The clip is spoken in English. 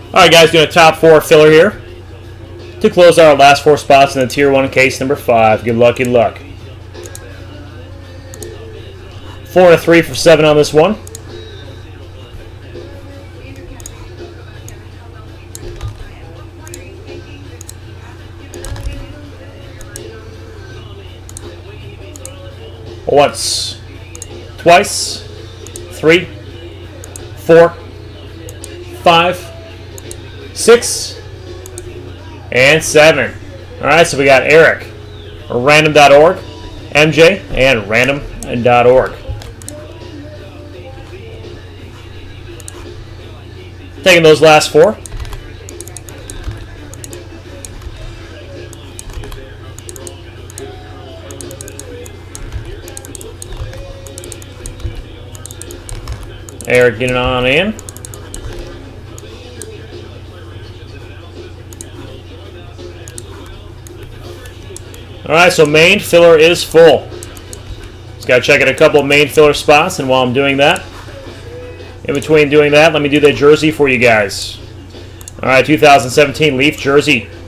Alright guys, doing a top 4 filler here to close out our last 4 spots in the Tier 1 case number 5. Good luck, good luck. 4 and a 3 for 7 on this one. Once, twice, 3, 4, 5, 6, and 7. Alright, so we got Eric, random.org, MJ, and random.org. Taking those last 4. Eric getting on in. Alright, so main filler is full. Just got to check out a couple of main filler spots, and while I'm doing that, in between doing that, let me do the jersey for you guys. Alright, 2017 Leaf jersey.